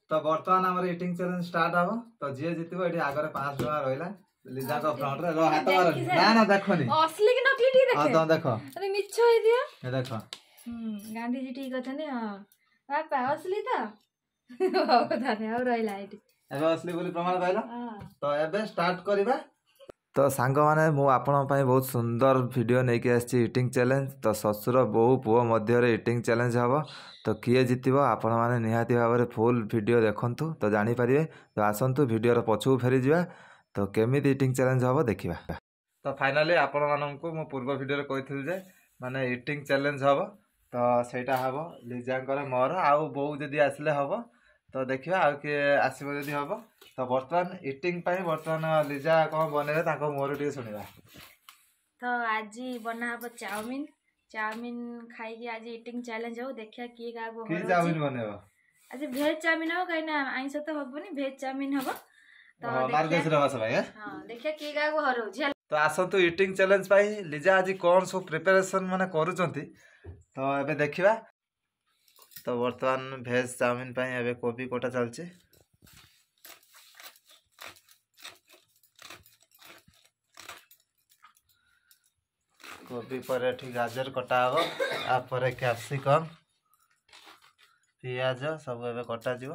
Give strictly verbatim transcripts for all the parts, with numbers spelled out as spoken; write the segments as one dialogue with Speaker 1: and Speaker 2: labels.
Speaker 1: तो बर्तमान आम इटिंग चैलेंज स्टार्ट हम तो जी जीतब ये आगे पाँच टका रहा लिजा को फ्रंट रे हाथ मारनी ना ना देखनी
Speaker 2: असली कि नकली ठीक देखे
Speaker 1: हां देखो
Speaker 2: अरे मिछ होई दिया
Speaker 1: ये देखो
Speaker 2: हम्म गांधी जी ठीक अछने हां बापा असली तो हो धाने और रहिला एटी
Speaker 1: एबे असली बोली प्रमाण पाइला
Speaker 2: हां
Speaker 1: तो एबे स्टार्ट करबा तो सांग माने मु आपन पई बहुत सुंदर वीडियो नै के आछि इटिंग चैलेंज तो ससुर बहु पुओ मध्य रे इटिंग चैलेंज हबो तो किए जितिबो आपण माने निहाती भाबरे फुल वीडियो देखंतु तो जानि परिबे तो आसंतु वीडियो रो पछु फेरी जिवा तो केमिति इटिंग चैलेंज हबो देखिबा तो फाइनली आपण माननकु मु पूर्व वीडियो रे कहिथिल जे माने इटिंग चैलेंज हबो तो सेटा हबो लिजांकर मोर आउ बहु जदी आसले हबो तो देखिबा आ के आसीबो जदी हबो तो बर्तमान इटिंग पाई बर्तमान लिजा कौन बनेबे ताको मोर टिके सुनिबा
Speaker 2: तो आज बना हबो चाउमीन चाउमीन खाई के आज इटिंग चैलेंज हो देखिया की गाबो
Speaker 1: की चाउमीन बनेबो
Speaker 2: आज भेज चाउमीन हो कहिना आइंस तो हबोनी भेज चाउमीन हबो
Speaker 1: तो मार्गेस रे बस भाई
Speaker 2: हां देखिया की गाबो हरो झेल
Speaker 1: तो आसंतु इटिंग चैलेंज पाई लिजा आज कौन सो प्रिपरेशन माने करूचंती तो एबे देखिबा तो वर्तमान भेज चाउमीन पाई एबे कोबी कोटा चलची कोबी पर एठी गाजर कटा हबो आ पर कैप्सिकम पियाज सब एबे कटा जीवो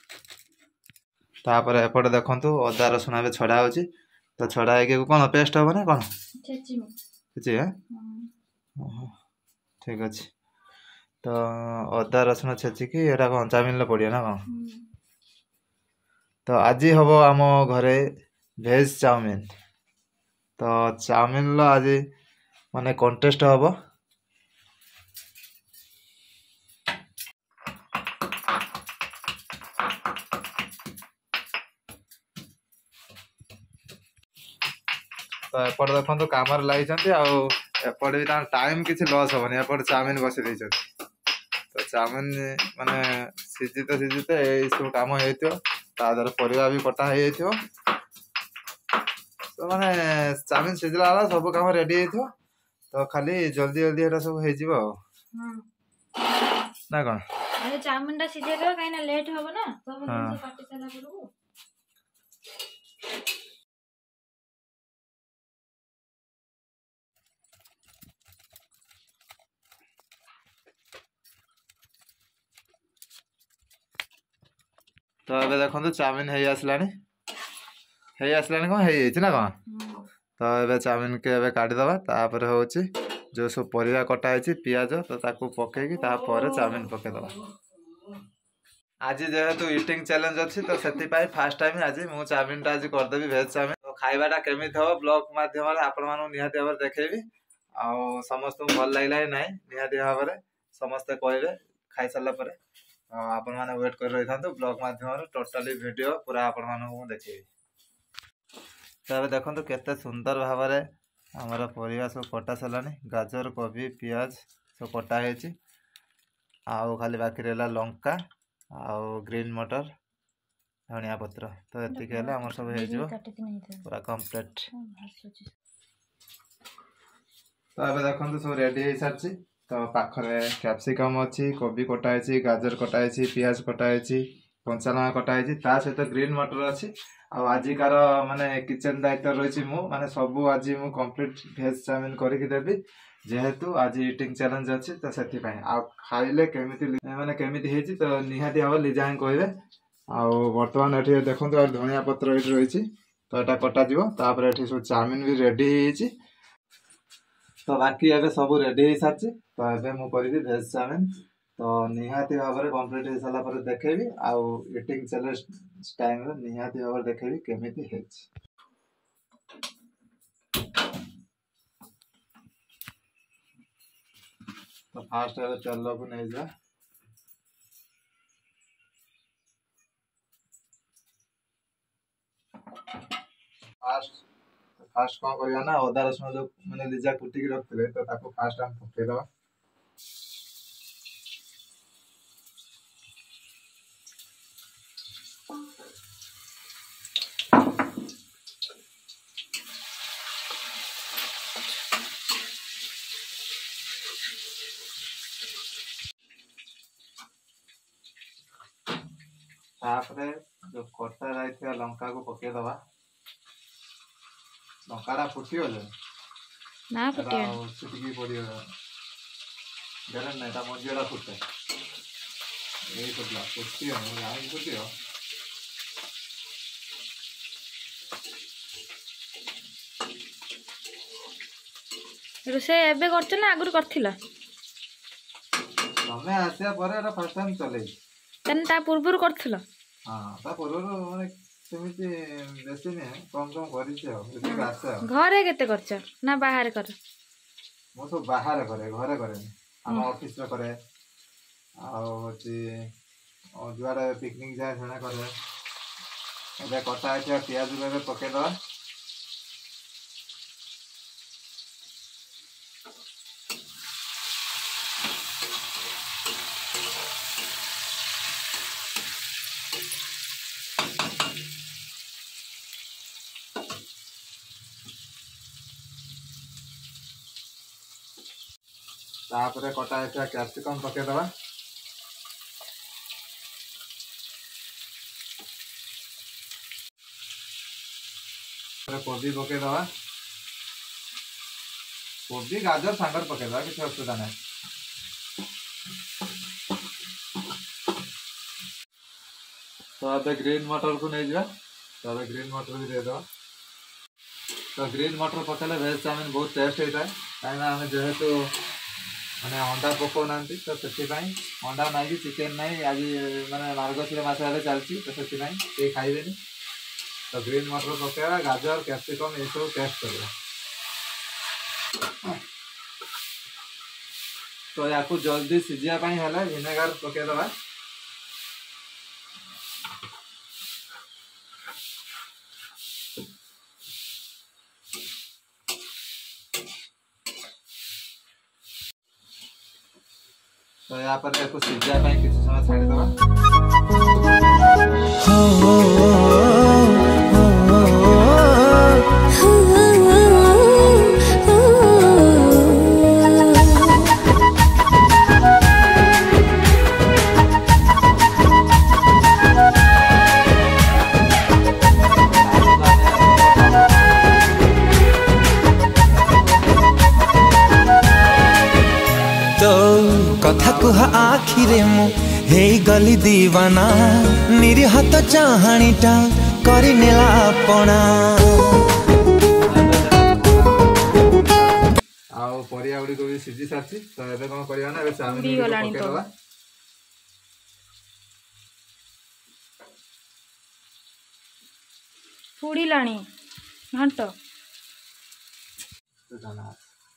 Speaker 1: तापर एपटे देखंतु अदा रसुण एबे छडा होची तो छडा के कोन पेस्ट हबो ना कोन
Speaker 2: छेची में
Speaker 1: छेची है ठीक अछि तो अदा रसुण छेची की एटा कोन चाउमीन ल पडिया ना कोन तो आज हबो आम घरे भेज चाउमीन तो चाउमीन ल आज माने कंटेस्ट हबो तो एपट देखो तो कामर लगी एपट भी टाइम किसी लॉस हेनी एपट चाउमीन बसी दी तो चाउमीन माने सीझीते सीझीते सब कम हो परिया भी कटा हो तो माने चाउमीन सीझला वाला सब कम रेडी हो तो खाली जल्दी जल्दी एटा सब हो ना कौन
Speaker 2: अरे चाउमीन टा सीझे दो काई ना लेट होबो ना सब जिंस काटी साला पड़ो
Speaker 1: तो एबे देखो चाउमीन है आसलानी है आसलानी कौन है ना कौन तो एबे चाउमीन के एबे काटी दबा तापर होची जो सब परिया कटा है पियाज तो ताकू पकेकी तापर चाउमीन पके दबा आज जेहेतु इटिंग चैलेंज अच्छी तो सेति पाई फर्स्ट टाइम आज मु चाउमीन टा आज कर देबी भेज चाउमीन तो खाइबाटा केमिति हो ब्लॉग माध्यम रे आपण मानु निहाती भाबरे देखैबी आ समस्त भल लागला नै निहाती भाबरे समस्त कहबे खाइ सल्ला परे आपण माने वेट कर रही था ब्लॉग माध्यम रे टोटली वीडियो पूरा आपण मानु देखैबी तो देखो तो केते सुंदर भाव में आमर परिवा सब कटा सरलानी गाजर कोबी पियाज सब कटा है आउ खाली बाकी रहा लंका आउ ग्रीन मटर धनिया पत्र तो ये आम सब हो पूरा कंप्लीट तो ये देखो सब रेडी हो सारी तो पाखरे कैप्सिकम अच्छी कोबी कटा है गाजर कटा है पियाज कटा है कंचा लंका कटा है सहित ग्रीन मटर अच्छी आजिकार माने किचन दायित्व रही मु माने सबू आज मु कंप्लीट भेज चाउमीन करके देबी जेहेतु आज इटिंग चैलेंज अच्छी तो से खाइले केमिति माने केमिति हेची तो निहाती भाव लिजा कहबे आ वर्तमान एठी देखंतु आ धनिया पत्र एठी रही तो एटा कटा जीवो तापर एठी सब चाउमीन भी रेडी हेची तो बाकी एबे सब रेडी हे साची तो एबे मु करबी भेज चाउमीन तो निहाती भाव में कंप्लीट हो सारा पर देखेबी आउ इटिंग चैलेंज टाइम रे निहाती भाव देखेबी केमिति हेची तो फास्ट एबे तेल को नै जा फास्ट फास्ट कौन करिया ना अदा रसुण जो माने लिजा कुटी के रखते तो ताको फास्ट हम पके दबा तापरे जो कटा जाइथिया लंका को पके दबा लंकाटा फुटिगले
Speaker 2: ना फुटिया
Speaker 1: छिटिकी पड़ियो गरम नहीं ता मजियाटा फुटे यही फुटला फुटियो जानी फुटियो
Speaker 2: रोसे एबे करछ ना आगुर करथिला
Speaker 1: तमे आसिया परे एटा फर्स्ट टाइम चले
Speaker 2: तने ता पूर्वरु करथिला
Speaker 1: हां ता पूर्वरु माने सेमिति बेसी ने कम कम करिछ एति आसे
Speaker 2: घरे केते करछ ना बाहर कर
Speaker 1: मो तो बाहर करे घरे करे हम ऑफिस रे करे आ होची और जुआरे पिकनिक जाए छना करे एबे कटा है प्याज एबे पके दवा तापरे कटा है कैप्सिकम पके दवा कोबी पके दवा कोबी गाजर सांगर पके दवा किसी असुविधा नहीं तो अब ग्रीन मटर को नहीं जा तो अब ग्रीन मटर भी दे दवा तो ग्रीन मटर पकेले वेज चाउमिन बहुत टेस्ट होता है कहीं आम जेहेतु मैंने अंडा पकाऊ ना तो से अंडा ना कि चिकेन ना आज मैंने मार्गशीर मास चलती तो से खाइबे तो ग्रीन मटर पकेगा गाजर कैप्सिकम ये सब टेस्ट कर तो या जल्दी सीझापी है विनेगार पकईदबा तो यहाँ पर सीझापी किसी समय छाड़ीदबा
Speaker 3: कथा कुह आखिरे मु हे गली दीवाना निरीहत चाहाणीटा करी नेला पणा
Speaker 1: आउ परिया गुडी को भी सिझी सारछि तो एबे कोन करिया ना एबे चाउमिन पके दबा
Speaker 2: फुडी लाणी घंट
Speaker 1: तो जाना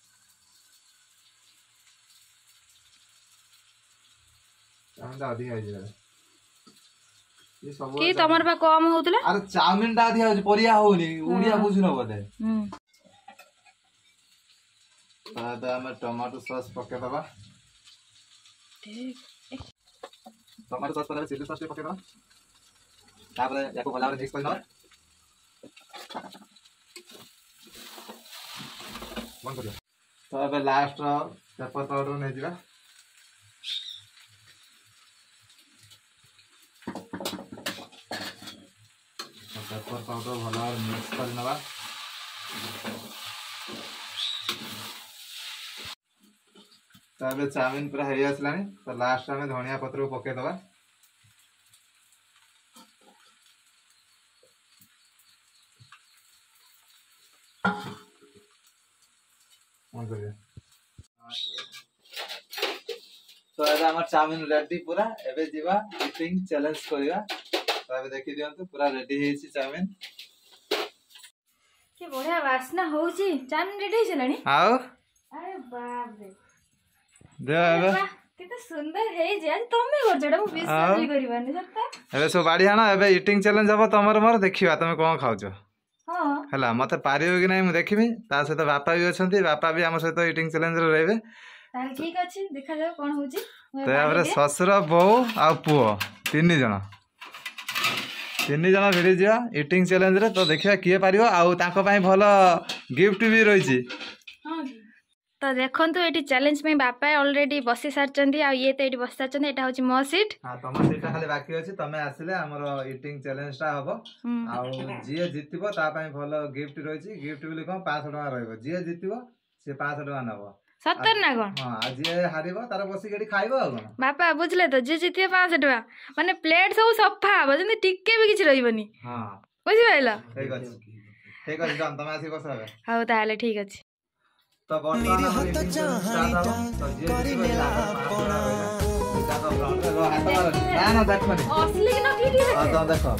Speaker 1: चाउमिन दा अधिक आइ जाय ये सब
Speaker 2: की तमर बा कम होतला
Speaker 1: अरे चाउमिन दा अधिक हो परिया होनी उड़िया बुझनो बदे
Speaker 2: हम
Speaker 1: तो हम टमाटो सॉस पके दबा
Speaker 2: ठीक
Speaker 1: टमाटो सॉस पर चिली सॉस पके दबा तापर याको भला मिक्स कर दबा वन करियो तो अब लास्ट पेपर पाउडर नै दिबा पेपर पाउडर भला मिक्स कर नबा तो अब चाउमिन पूरा हो आसलानी तो लास्ट में धनिया पत्र को पके दबा तो एबे हमर चाउमिन रेडी पूरा एबे जीवा ईटिंग चैलेंज करिया तो एबे देखि दियंतु पूरा रेडी हेछि चाउमिन
Speaker 2: के बढ़िया वासना होउची चाउमिन रेडी हे चलानी
Speaker 1: आओ
Speaker 2: अरे बाप रे
Speaker 1: दे एबे
Speaker 2: कितना सुंदर है जे तमे करजडा मु विश्वास ही करिबानी सत्ता
Speaker 1: एबे सो बाड़ी आना एबे ईटिंग चैलेंज हबो तमर मोर देखिबा तमे कोन खाउछो
Speaker 2: हां
Speaker 1: हला मते पारियो कि नै मु देखिबी ता सहित बापा भी अछंती बापा भी हम सहित ईटिंग चैलेंज रे रहबे
Speaker 2: ताल ठीक अछि देखा जाओ कोन होउची
Speaker 1: तो याबरे ससुर बहु आ पुओ तीन जण तीन जण भिड़ी जा ईटिंग चैलेंज रे तो देखिया किए पारियो आ ताको पई भलो गिफ्ट भी रहिची
Speaker 2: हां तो देखंतु एटी चैलेंज में बापा ऑलरेडी बसी सारचंदी आ ये तो एटी बसी सारचंदी एटा होची मो सीट।
Speaker 1: हां तम सीटा खाली बाकी अछि तमे आसिले हमर ईटिंग चैलेंज टा हबो आ जे जितिबो ता पई भलो गिफ्ट रहिछि गिफ्ट बिले कोन पाँच सौ टका रहइबो जे जितिबो से पाँच सौ टका नबो
Speaker 2: सत्तर ना कोन।
Speaker 1: हां आ जे हारिबो तार बसी गेडी खाइबो आ कोन
Speaker 2: बापा बुझले तो जे जितिबे पाँच सौ टका माने प्लेट सब सफा हबो जंदी टिक्के भी किछ रहिबनी।
Speaker 1: हां
Speaker 2: बुझि पाइला
Speaker 1: ठीक अछि ठीक अछि जान तमे आसी बसबे
Speaker 2: हां ताले ठीक अछि।
Speaker 1: तो वर्तमान हम ईटिंग स्टार्ट हो तो जे जितिबो पाँच सौ टका रहइबो तो हाथ मार ना ना देखबनी
Speaker 2: असली के न ठीक
Speaker 1: हां तो देखो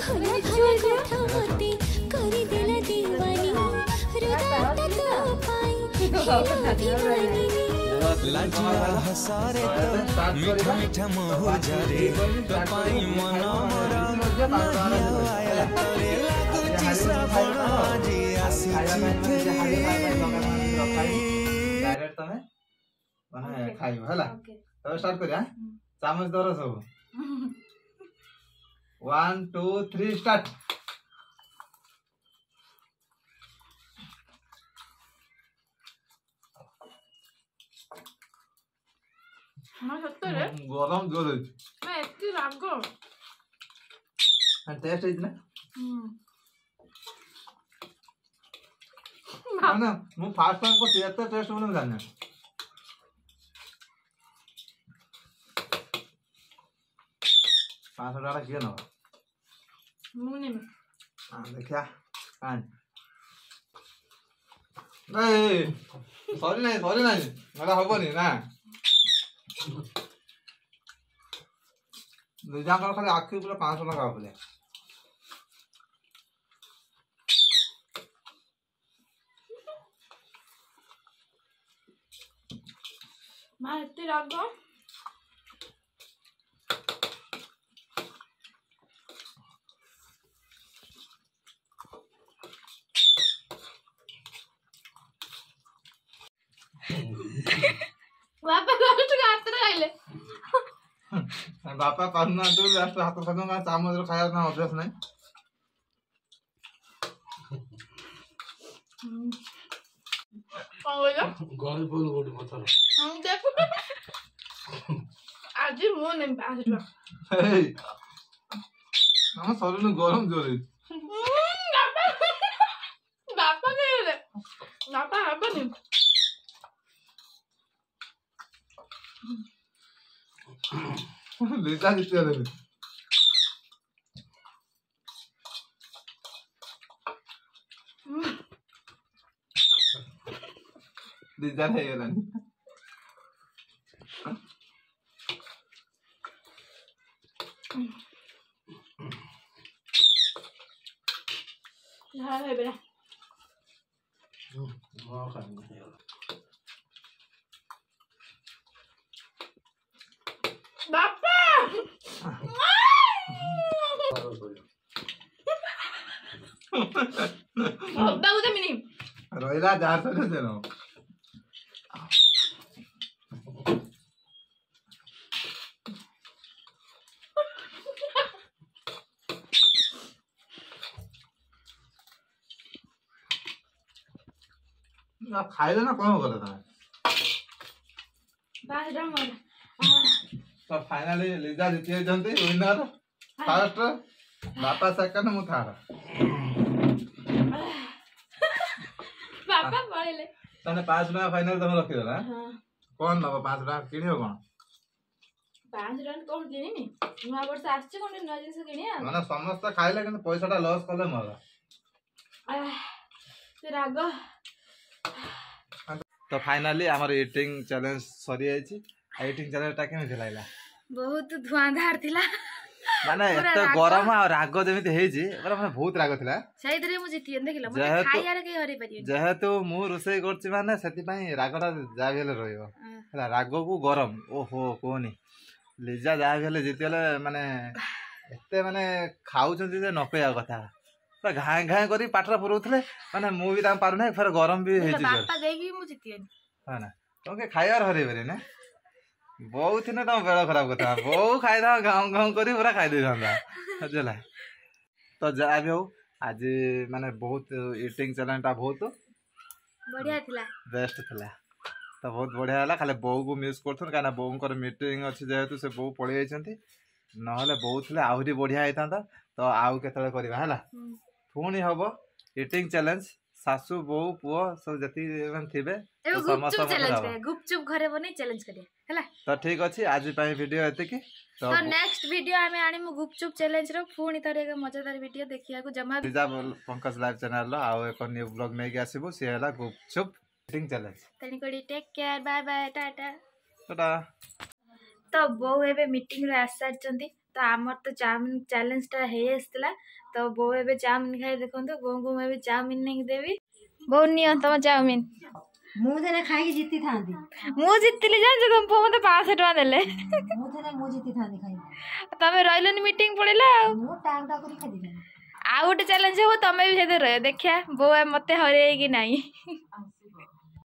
Speaker 4: करी दिल दीवानी रुदा तो पाई
Speaker 3: लाजिया हसारे तो मीठा मीठा मोह जारे पाई मन मोरा आया तोरे लागुची श्रावण जी आसी
Speaker 1: डायरेक्ट तमे माने खाइबो हला तो स्टार्ट करिया चामच धरो सब वन टू थ्री स्टार्ट।
Speaker 2: ना सत्तर
Speaker 1: गरम जोर
Speaker 2: मैं एती रागो
Speaker 1: टेस्ट इतना
Speaker 2: हम्म
Speaker 1: ना मु फास्ट टाइम को तेते टेस्ट होने जाने पाँच सौ टका किए न
Speaker 2: मुने में
Speaker 1: हां देखिया कान नहीं सॉरी नहीं सॉरी नहीं मला हबनी ना दुजा कर खाली आखी पूरा पाँच सौ टका बोले
Speaker 2: मां एती रागो बापा लास्ट का हाथ खाइले
Speaker 1: बापा करना तो लास्ट हाथ खादो का चामच रो खाया ना अभ्यास नहीं
Speaker 2: कौन बोला
Speaker 5: गल बोल गोड मथर
Speaker 2: हम देखो आज मो ने पाँच टका
Speaker 1: ए ना सॉरी न गरम जोर
Speaker 2: बापा बापा के रे बापा हबनी
Speaker 1: लेता जिते रे दिजा है ये लानी
Speaker 2: हां है बेटा
Speaker 5: हां खाने
Speaker 2: बापा बाबा उधर मिनी
Speaker 1: रोइला जार से देनो ना खाइले ना कौन करे तमे
Speaker 2: पाँच टका मोर
Speaker 1: तो फाइनली लिजा जीती जंती विनर फर्स्ट बापा सेकंड मु थार
Speaker 2: बापा पळेले
Speaker 1: तने पाँच टका फाइनल तमे रखि देला
Speaker 2: हां
Speaker 1: कोन नबो पाँच टका किनियो कोन
Speaker 2: पाँच टका कोन किनिनी नुआ वर्ष आछे कोन न जिंस किनिया
Speaker 1: माने समस्त खाइले किंतु पैसाटा लॉस कले मोर
Speaker 2: ते राग
Speaker 1: तो फाइनली हमर ईटिंग चैलेंज सरी आइछि ईटिंग चैलेंज टा केमे लागला
Speaker 2: बहुत धुआंधार थिला
Speaker 1: माने एते गरम आ राग जेमिति हेछि मतलब माने बहुत राग थिला
Speaker 2: सहीदरे मु जिति देखिला मते
Speaker 1: जेहेतु-
Speaker 2: खाइयार के हरि परियो
Speaker 1: जेहेतु मु रोसई करछि माने सेति पई रागटा जा गेले रहइबो हला राग को गरम ओहो कोनी लिजा जा गेले जितेले माने एते माने खाउछन्ति जे नकया कथा पूरा घाय घाय करी पाटरा पुरउथले माने मु भी ता पारु नै फेर गरम भी हेछि जर
Speaker 2: बापा देगी मु जितियन
Speaker 1: हाना तोके खाइयार हरि बरे ना बहुत ने तम बेड़ा खराब कथा बहु खाइ दा गाँव गाँव करी पूरा खाइ दे जांदा बुझला तो जा भी हो आज माने बहुत ईटिंग चैलेंज ता बहुत
Speaker 2: बढ़िया थिला
Speaker 1: बेस्ट थिला तो बहुत बढ़िया है खाली बोऊ को मिस कर कहीं बोऊर मीटिंग अच्छी जेहेतु से बोऊ पलि जाइए ना बोऊ थे आहरी बढ़िया होता तो आउ केतले करवा है पुणी हम इटिंग चैलेंज सासू बोऊ पुओ सब जति थे
Speaker 2: गुपचुप घरे बने चैलेंज करिया
Speaker 1: तो ठीक अच्छे आज वीडियो एतिकी
Speaker 2: तो नेक्स्ट वीडियो आमे आनिमु गुपचुप चैलेंज रो पुणी तार एक मजेदार वीडियो देखिया को जमा
Speaker 1: रिजा पंकज लाइव चैनल रो आउ एक न्यू ब्लॉग नै के आसीबो से हला गुपचुप इटिंग चैलेंज
Speaker 2: तनी कोडी टेक केयर बाय बाय टाटा
Speaker 1: टाटा
Speaker 2: तो बो एबे मीटिंग रे आसार चंदी तो आमर तो चाउमिन चैलेंज टा हे आस्तला तो बो एबे चाउमिन खाई देखंतु बो को मैं भी चाउमिन नै देबी बो नियो तम चाउमिन
Speaker 6: मु थने खाई जीती थांदी
Speaker 2: मु जितली जान जो तुम मते पाँच सौ टका देले
Speaker 6: मु थने मु जीती थांदी खाई
Speaker 2: तमे रहिलनी मीटिंग पड़ेला
Speaker 6: मु टाइम टा करी खादी
Speaker 2: आ गोटे चैलेंज हो तमे भी से रह देखिया बो मते हरे कि नहीं।